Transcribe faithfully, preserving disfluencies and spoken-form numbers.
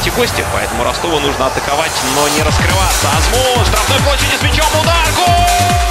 эти гости, поэтому Ростову нужно атаковать, но не раскрываться. Азмун, штрафной площади с мячом, удар, гол!